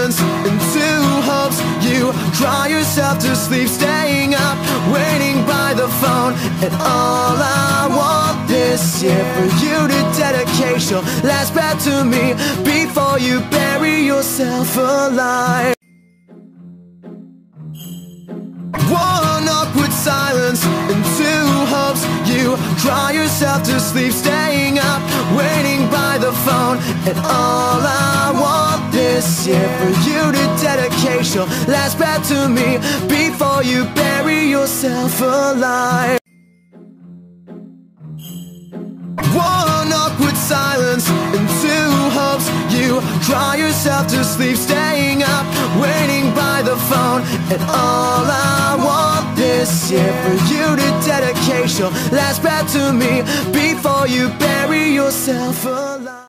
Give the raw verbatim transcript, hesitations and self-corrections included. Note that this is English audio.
silence and two hopes. You cry yourself to sleep, staying up, waiting by the phone. And all I want this year for you to dedicate your last breath to me before you bury yourself alive. One awkward silence and two hopes. You cry yourself to sleep, staying up, waiting by the phone. And all I want this year for you to dedicate your last breath to me before you bury yourself alive. One awkward silence and two hopes. You cry yourself to sleep, staying up, waiting by the phone. And all I want this year for you to dedicate your last breath to me before you bury yourself alive.